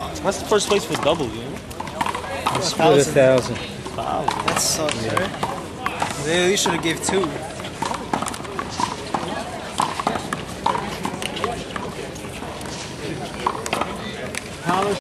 What's the first place for double, you know? Split 1,000. Wow. That sucks, right? They at least should have gave 2.